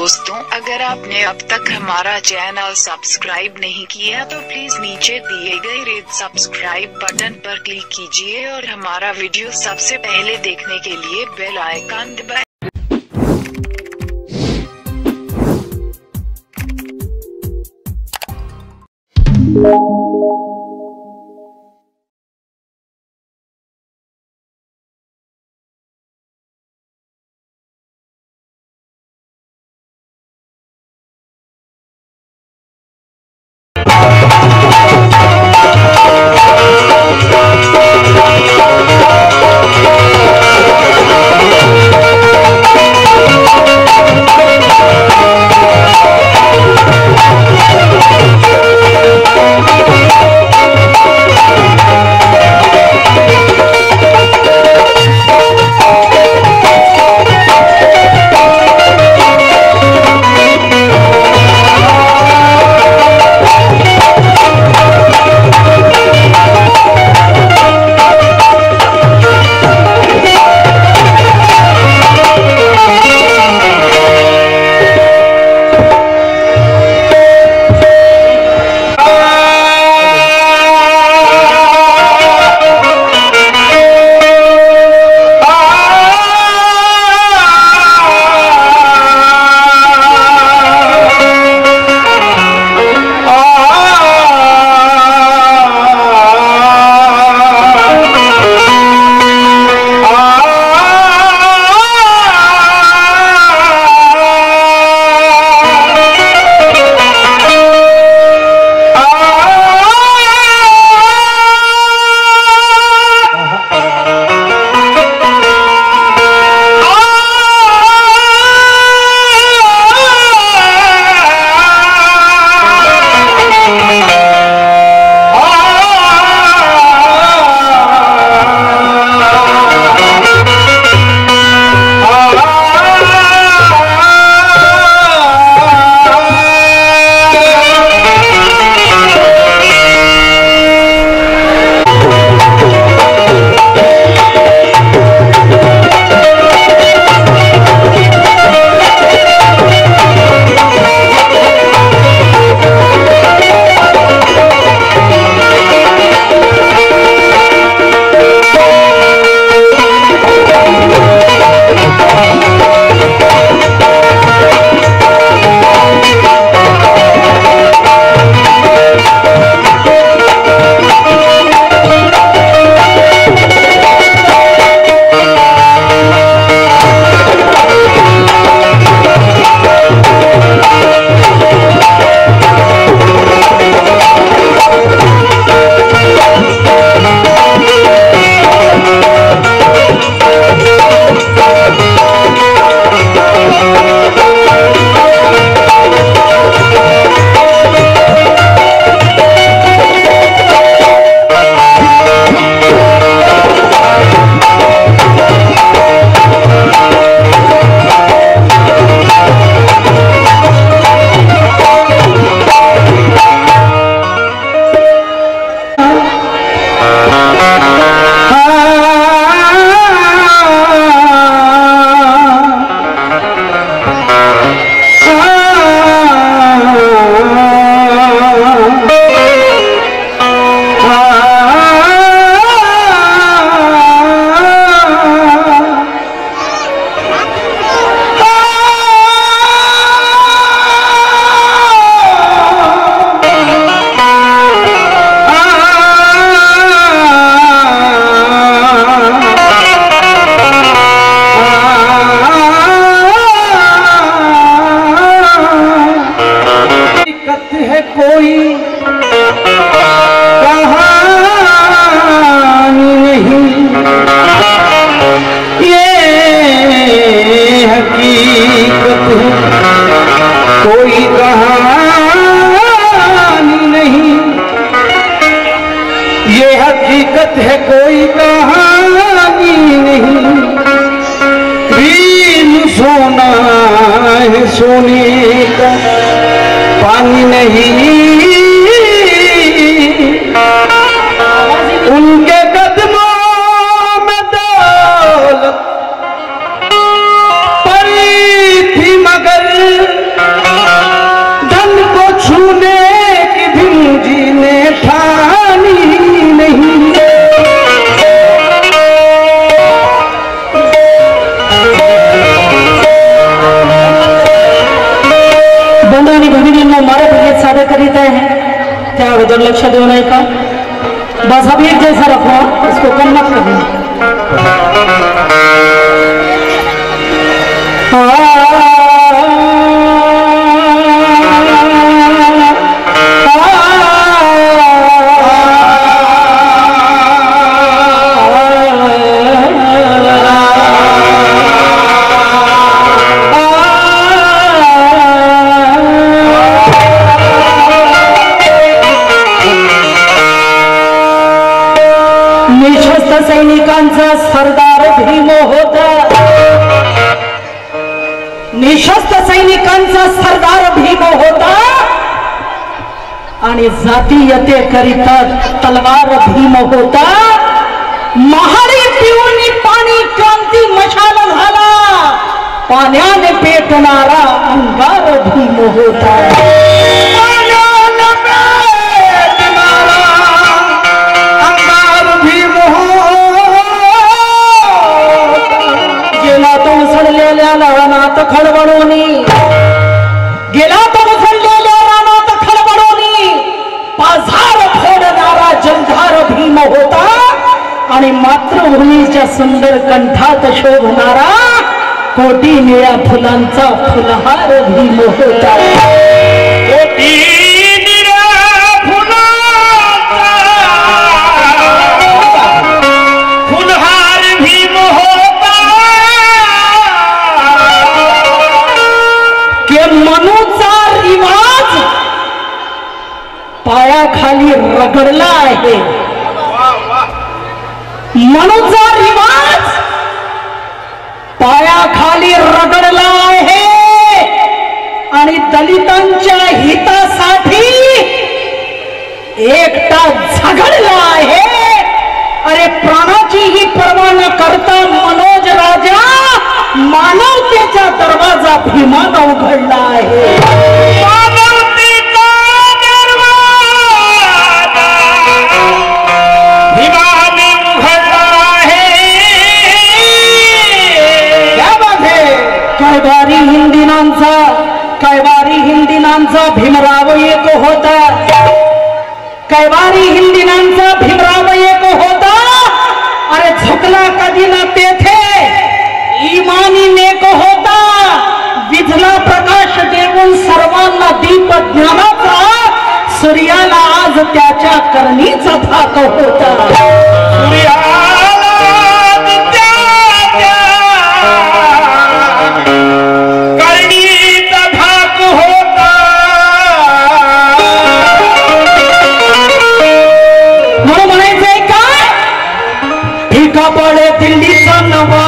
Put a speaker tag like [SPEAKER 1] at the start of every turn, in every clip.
[SPEAKER 1] दोस्तों, अगर आपने अब तक हमारा चैनल सब्सक्राइब नहीं किया तो प्लीज नीचे दिए गए रेड सब्सक्राइब बटन पर क्लिक कीजिए और हमारा वीडियो सबसे पहले देखने के लिए बेल आइकन दबाएं।
[SPEAKER 2] कोई कहानी नहीं, ये हकीकत है कोई कहानी नहीं। बीन सोना है सोने का पानी नहीं, उनके कदमों में दौलत पड़ी थी मगर
[SPEAKER 3] बस अभी एक जैसा रखो, इसको कम मत करना। सैनिकांचा सरदार भीम होता, निशस्त्र सैनिकांचा सरदार भीम होता आणि जातीयतेकरिता तलवार भीम होता। महारी पिऊनी पाणी क्रांती मशाल झाला, पाण्याने पेटणारा अंगार भीम होता। रानात खडबडोनी गेला तो उसळलेल्या रानात खडबडोनी, पाझार फोडणारा जलधार भीम होता आणि मातृभूमीच्या सुंदर कंठात शोभणारा कोटी निळ्या फुलांचा फुलहार भीम होता। कोटी पायाखाली रगडला आहे, मनुचा रिवाज पायाखाली रगडला आहे आणि दलितांच्या हितासाठी एकटा झगडला आहे। अरे प्राणाची ही पर्वा न करता मनोज राजा मानवतेचा दरवाजा भीमानं उघडला आहे। कैवारी हिंदीनांचा भीमराव एक होता, कैवारी हिंदीनांचा भीमराव एक होता। अरे झुकला कधी न तेथे इमानी नेक होता, विझला प्रकाश देऊन सर्वांना दीप ज्ञानाचा, सूर्याला आज त्याच्या करणीचा धाक होता। पडे दिल्लीचा नवा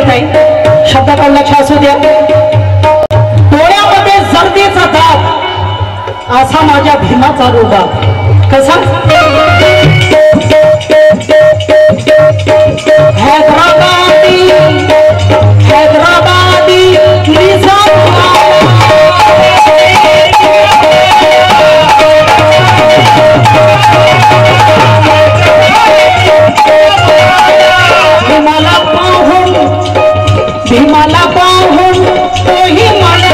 [SPEAKER 3] व्यवस्थित आहे. शब्दाकडे लक्ष असू द्या. डोळ्यामध्ये जर्दीचा दाग असा माझ्या भीमाचा रुबाब. कसा? हैदराबादी हैदराबादी भीमाला पाहून तोही मला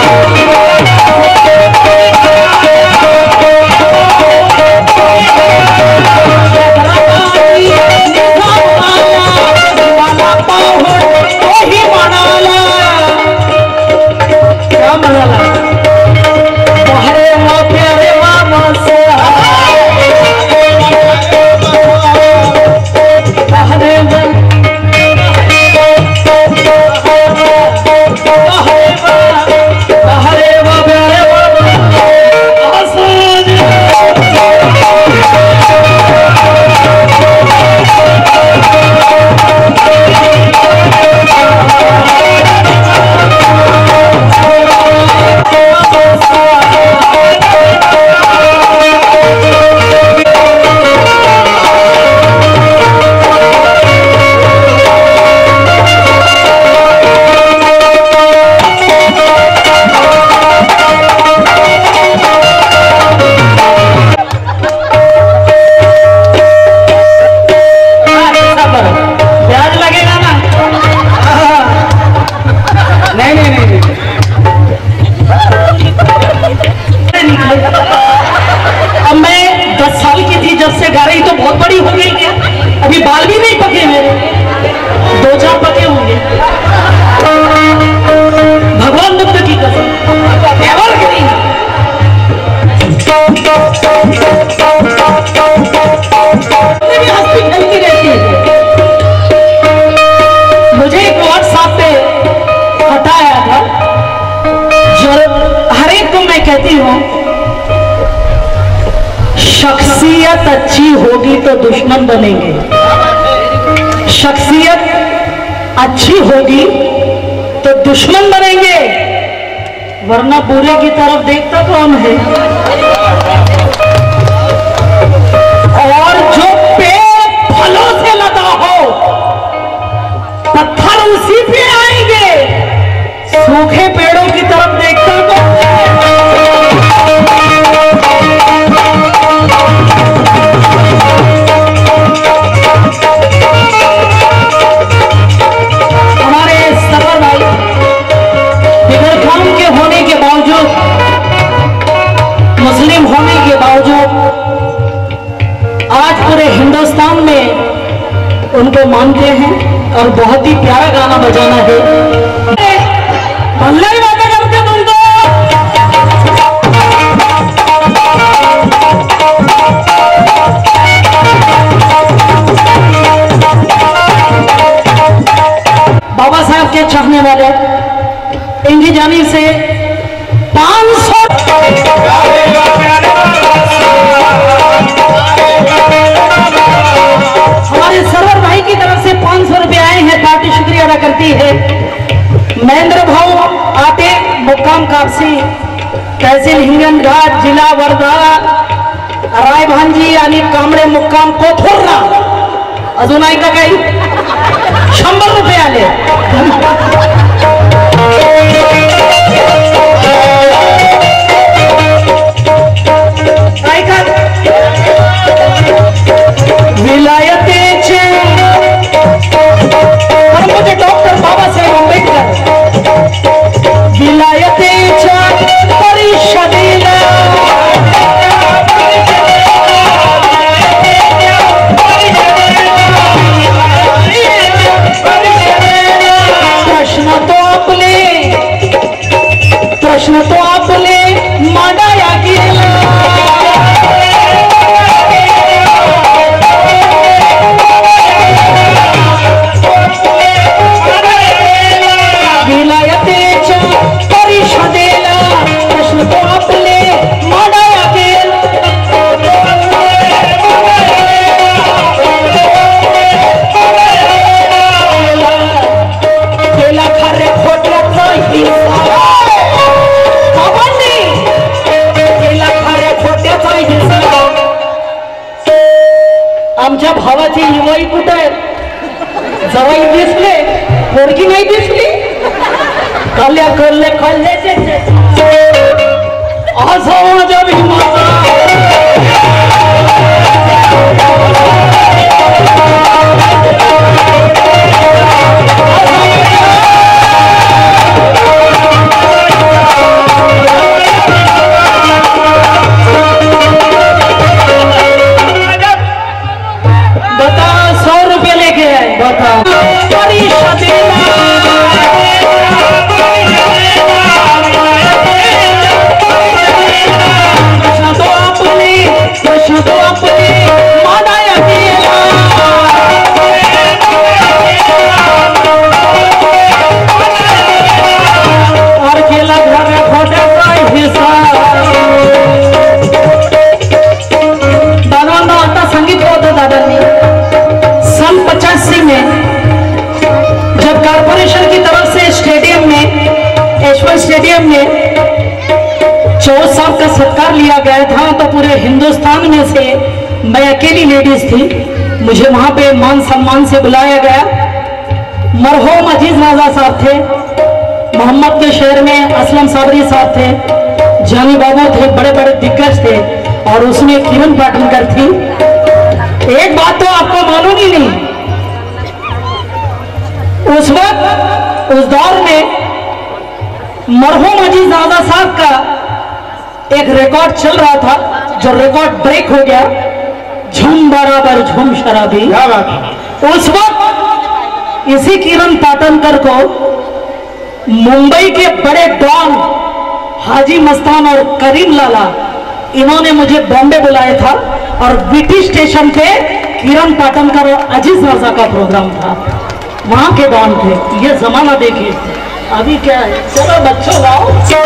[SPEAKER 3] कहती हूँ शख्सियत अच्छी होगी तो दुश्मन बनेंगे, शख्सियत अच्छी होगी तो दुश्मन बनेंगे, वरना बुरे की तरफ देखता कौन है। और जो पेड़ फलों से लदा हो पत्थर उसी पे आएंगे, सूखे पेड़ों की तरफ देखता कौन है। मुस्लिम होने के बावजूद आज पूरे हिंदुस्तान में उनको मानते हैं और बहुत ही प्यारा गाना बजाना है। अल्लाह ही बातें करते तुमको। बाबा साहब के चाहने वाले इनकी जानिब से 500 हमारे सरवर भाई की तरफ से 500 रुपए आए हैं। पार्टी शुक्रिया अदा करती है। महेंद्र भाऊ आटे मुक्काम कापसी तहसील हिंगनघाट जिला वर्धा राय भांजी आणि कांबळे मुक्काम कोथुर्रा अजून आहे का काही 100 रुपये आले। विलायतेचे मुझे डॉक्टर बाबासाहेब आंबेडकर विलायतेच्या परिषदेला परिषदेला खाल्या खोलले खोलले असं माझ्या भीमाचा बता 100 रुपये लेके आए बता स्टेडियम में 4 साल का सत्कार लिया गया था तो पूरे हिंदुस्तान में से मैं अकेली लेडीज थी, मुझे वहां पे मान सम्मान से बुलाया गया। मरहूम अजीज राजा साहब थे, मोहम्मद के शहर में असलम साबरी साहब थे, जानी बाबू थे, बड़े बड़े दिग्गज थे और उसमें किरण पाटनकर थी। एक बात तो आपको मालूम ही नहीं, उस वक्त उस दौर में मरहूम अजीज राजा साहब का एक रिकॉर्ड चल रहा था, जो रिकॉर्ड ब्रेक हो गया, झूम बराबर झूम शराबी। उस वक्त इसी किरण पाटनकर को मुंबई के बड़े डॉन हाजी मस्तान और करीम लाला, इन्होंने मुझे बॉम्बे बुलाया था और बीटी स्टेशन पे किरण पाटनकर और अजीज राजा का प्रोग्राम था, वहां के डॉन थे। ये जमाना देखिए, अभी क्या है। चलो बच्चों गाओ।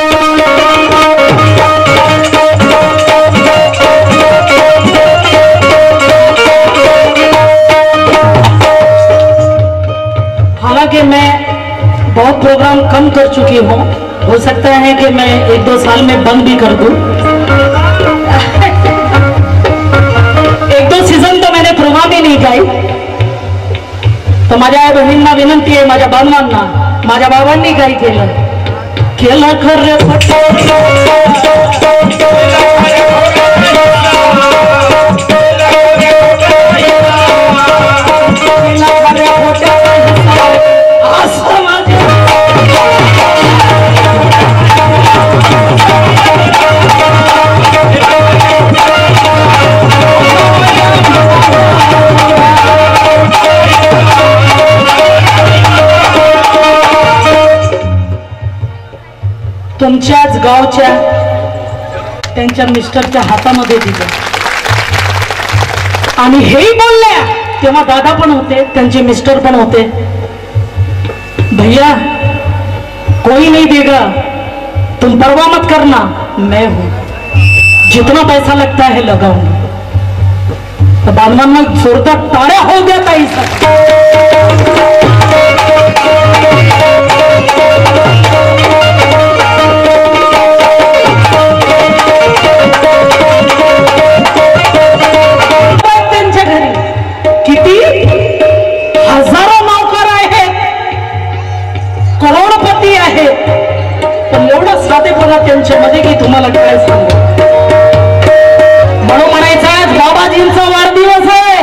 [SPEAKER 3] हालांकि मैं बहुत प्रोग्राम कम कर चुकी हूँ, हो सकता है कि मैं 1-2 साल में बंद भी कर दूं। 1-2 सीझन तो मैंने प्रोग्राम ही नहीं गाई, तो माझ्या बहिणींना विनंती आहे, माझ्या बांधवांना, माझ्या बाबांनी काय केलं खरं तुमच्याच गावच्या त्यांच्या मिस्टरच्या हातामध्ये दिलं आणि हेही बोलल्या, तेव्हा दादा पण होते, त्यांचे मिस्टर पण होते, भैया कोई नहीं देगा, तुम परवाह मत करना, मैं हूं, जितना पैसा लगता है लगाऊंगा। तो बांधवांना जोरदार टाळ्या हो गया ताई त्यांच्यामध्ये की तुम्हाला काय सांगू, म्हणून म्हणायचं आज बाबाजींचा वाढदिवस आहे,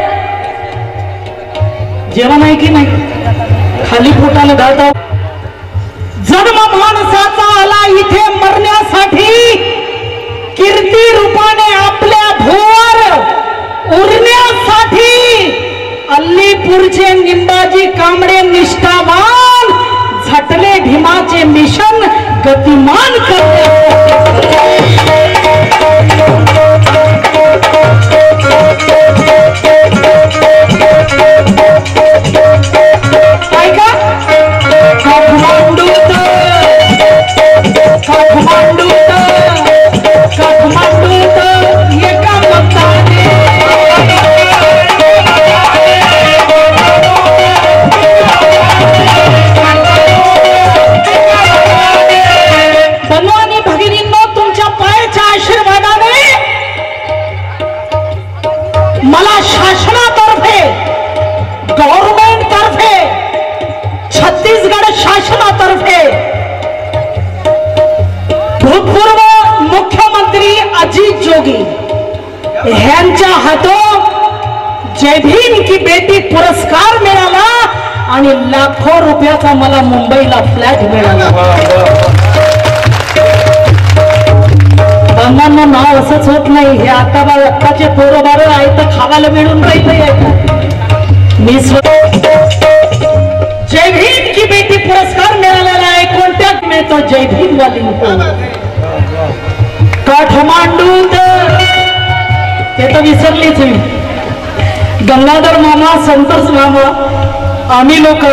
[SPEAKER 3] जेवण आहे की नाही, खाली पोटाला घालता। जन्म माणसाचा आला इथे मरण्यासाठी, कीर्ती रूपाने आपल्या भुवर उरण्यासाठी, अल्लीपूरचे निंबाजी कांबळे निष्ठावान झटले भीमाचे मिशन गतिमान करते। बनवानी भगिनींनो, भूतपूर्व मुख्यमंत्री अजित जोगी ह्यांच्या हातून जय भीम की बेटी पुरस्कार मिळाला आणि लाखो रुपयाचा मला मुंबईला फ्लॅट मिळाला. बांधांना नाव असंच होत नाही. हे आता आत्ताचे पोरं बार आहे तर खावायला मिळून मी जय भीम की बेटी पुरस्कार मिळालेला आहे. कोणत्यात मिळतो? जय भीम वाली काठमांडू ते तर विसरलीच मी. गंगाधर मामा, संतोष मामा, आम्ही लोक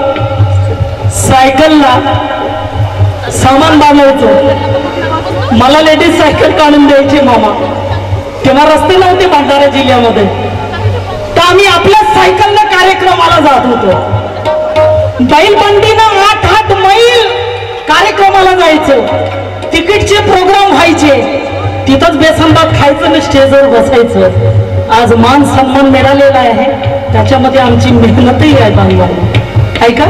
[SPEAKER 3] सायकलला सामान बांधायचो. मला लेडीज सायकल काढून द्यायची मामा. तेव्हा रस्ते नव्हते भंडारा जिल्ह्यामध्ये, तर आम्ही आपल्या सायकलनं कार्यक्रमाला जात होतो. बैलबंडीनं 8-8 मैल कार्यक्रमाला जायचं. तिकीटचे प्रोग्राम व्हायचे. तिथंच बेसनभात खायचं आणि स्टेजवर बसायचं. आज मान सन्मान मिळालेला आहे, त्याच्यामध्ये आमची मेहनतही आहे बांधवांना. ऐका,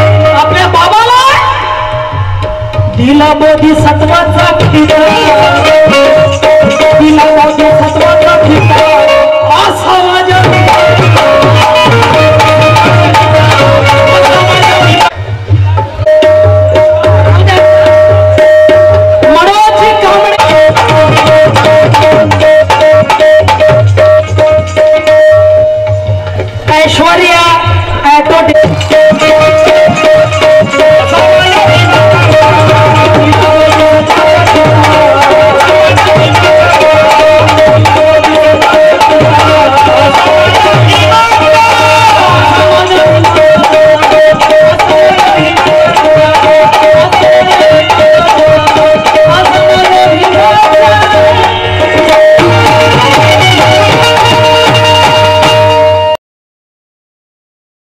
[SPEAKER 3] दिला बोधिसत्वाचा खिळा